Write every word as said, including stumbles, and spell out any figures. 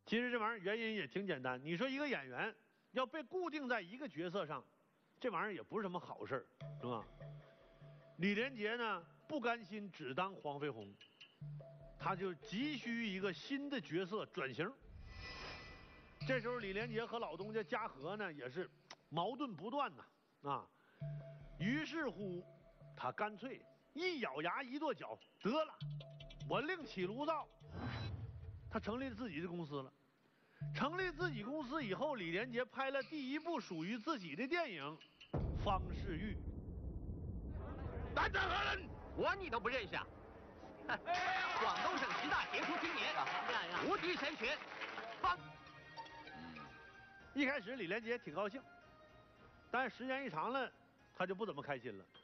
其实这玩意儿原因也挺简单，你说一个演员要被固定在一个角色上，这玩意儿也不是什么好事儿，是吧？李连杰呢不甘心只当黄飞鸿，他就急需一个新的角色转型。这时候李连杰和老东家嘉禾呢也是矛盾不断呐啊，于是乎他干脆一咬牙一跺脚，得了，我另起炉灶，他成立自己的公司了。成立自己公司以后，李连杰拍了第一部属于自己的电影《方世玉》。 胆战何人？ 我你都不认识啊？广东省十大杰出青年，无敌神选方。 一开始李连杰挺高兴，但是时间一长了，他就不怎么开心了。